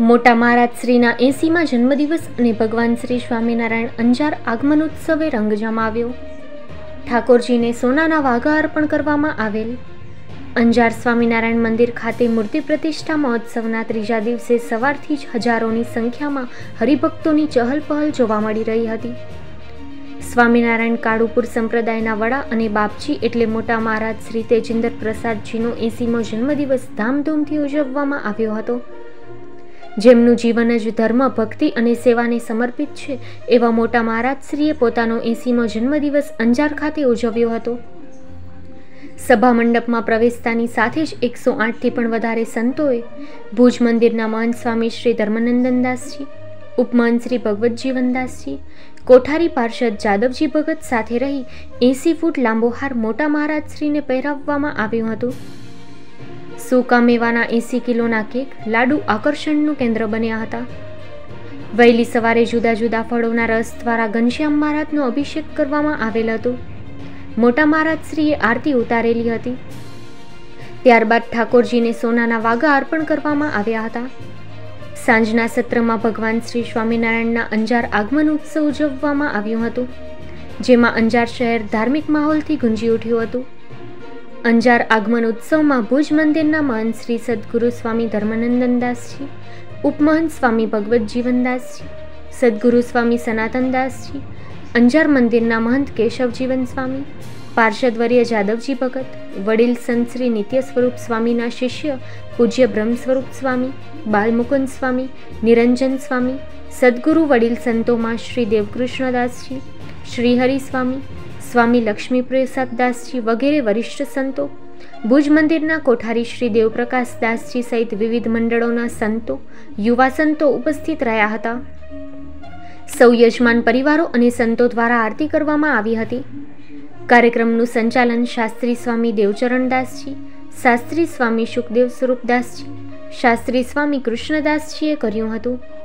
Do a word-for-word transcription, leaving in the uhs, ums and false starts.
મોટા મહારાજ શ્રીના એંસીમાં જન્મદિવસ અને ભગવાન શ્રી સ્વામિનારાયણ અંજાર આગમનોત્સવે રંગ જમાવ્યો. ઠાકોરજીને સોનાના વાઘા અર્પણ કરવામાં આવેલ. અંજાર સ્વામિનારાયણ મંદિર ખાતે મૂર્તિ પ્રતિષ્ઠા મહોત્સવના ત્રીજા દિવસે સવારથી જ હજારોની સંખ્યામાં હરિભક્તોની ચહલપહલ જોવા મળી રહી હતી. સ્વામિનારાયણ કાળુપુર સંપ્રદાયના વડા અને બાપજી એટલે મોટા મહારાજ શ્રી તેજેન્દ્ર પ્રસાદજીનો એંસીમો જન્મદિવસ ધામધૂમથી ઉજવવામાં આવ્યો હતો. જેમનું જીવન જ ધર્મ, ભક્તિ અને સેવાને સમર્પિત છે એવા મોટા મહારાજ શ્રીએ પોતાનો એંસીમો જન્મદિવસ અંજાર ખાતે ઉજવ્યો હતો. સભા મંડપમાં પ્રવેશતાની સાથે જ એકસો આઠથી પણ વધારે સંતોએ ભુજ મંદિરના મહંત સ્વામી શ્રી ધર્મનંદનદાસજી, ઉપમહંત શ્રી ભગવતજીવનદાસજી, કોઠારી પાર્ષદ જાદવજી ભગત સાથે રહી એંસી ફૂટ લાંબો હાર મોટા મહારાજ શ્રીને પહેરાવવામાં આવ્યું હતું. સૂકા મેવાના એંસી કિલોના કેક, લાડુ આકર્ષણનું કેન્દ્ર બન્યા હતા. વહેલી સવારે જુદા જુદા ફળોના રસ દ્વારા ઘનશ્યામ મહારાજનો અભિષેક કરવામાં આવેલ હતો. મોટા મહારાજ શ્રીએ આરતી ઉતારેલી હતી. ત્યારબાદ ઠાકોરજીને સોનાના વાઘા અર્પણ કરવામાં આવ્યા હતા. સાંજના સત્રમાં ભગવાન શ્રી સ્વામિનારાયણના અંજાર આગમન ઉત્સવ ઉજવવામાં આવ્યું હતું, જેમાં અંજાર શહેર ધાર્મિક માહોલથી ગુંજી ઉઠ્યું હતું. અંજાર આગમન ઉત્સવમાં ભુજ મંદિરના મહંત શ્રી સદગુરુ સ્વામી ધર્મનંદનદાસજી, ઉપમહંત સ્વામી ભગવતજીવનદાસજી, સદગુરુ સ્વામી સનાતનદાસજી, અંજાર મંદિરના મહંત કેશવજીવન સ્વામી, પાર્ષદવર્ય જાદવજી ભગત, વડીલ સંત શ્રી નિત્ય સ્વરૂપ સ્વામીના શિષ્ય પૂજ્ય બ્રહ્મ સ્વરૂપ સ્વામી, બાલમુકુંદ સ્વામી, નિરંજન સ્વામી, સદગુરુ વડીલ સંતોમાં શ્રી દેવકૃષ્ણદાસજી, શ્રીહરિ સ્વામી, સ્વામી લક્ષ્મીપ્રસાદદાસજી વગેરે વરિષ્ઠ સંતો, ભુજ મંદિરના કોઠારી શ્રી દેવપ્રકાશદાસજી સહિત વિવિધ મંડળોના સંતો, યુવા સંતો ઉપસ્થિત રહ્યા હતા. સૌ યજમાન પરિવારો અને સંતો દ્વારા આરતી કરવામાં આવી હતી. કાર્યક્રમનું સંચાલન શાસ્ત્રી સ્વામી દેવચરણદાસજી, શાસ્ત્રી સ્વામી સુખદેવ સ્વરૂપદાસજી, શાસ્ત્રી સ્વામી કૃષ્ણદાસજીએ કર્યું હતું.